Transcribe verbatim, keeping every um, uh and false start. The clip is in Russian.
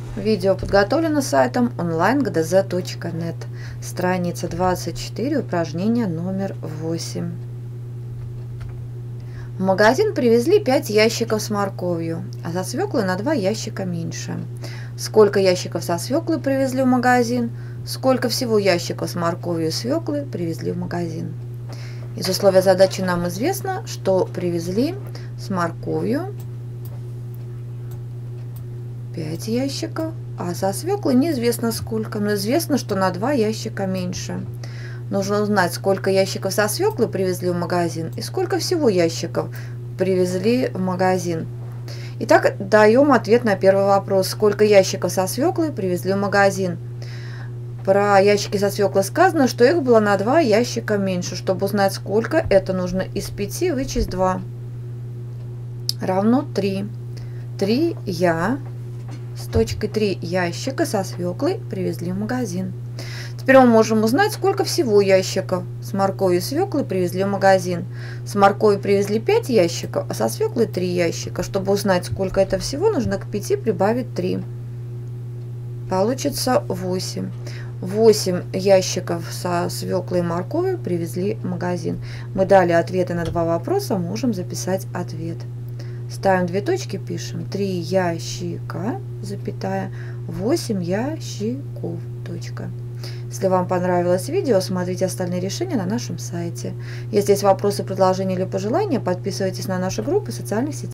Видео подготовлено сайтом онлайн гэ дэ зэ точка нет. Страница двадцать четыре, упражнение номер восемь. В магазин привезли пять ящиков с морковью, а со свеклой на два ящика меньше. Сколько ящиков со свеклой привезли в магазин? Сколько всего ящиков с морковью и свеклы привезли в магазин? Из условия задачи нам известно, что привезли с морковью пять ящиков, а со свеклой неизвестно сколько, но известно, что на два ящика меньше. Нужно узнать, сколько ящиков со свеклы привезли в магазин и сколько всего ящиков привезли в магазин. Итак, даем ответ на первый вопрос. Сколько ящиков со свеклой привезли в магазин? Про ящики со свеклой сказано, что их было на два ящика меньше. Чтобы узнать, сколько, это нужно из пяти вычесть два. Равно три. три я с точкой три ящика со свеклой привезли в магазин. Теперь мы можем узнать, сколько всего ящиков с морковью и свеклой привезли в магазин. С морковью привезли пять ящиков, а со свеклой три ящика. Чтобы узнать, сколько это всего, нужно к пяти прибавить три. Получится восемь. восемь ящиков со свеклой и морковью привезли в магазин. Мы дали ответы на два вопроса, можем записать ответ. Ставим две точки, пишем три ящика, запятая, восемь ящиков, точка. Если вам понравилось видео, смотрите остальные решения на нашем сайте. Если есть вопросы, предложения или пожелания, подписывайтесь на наши группы в социальных сетях.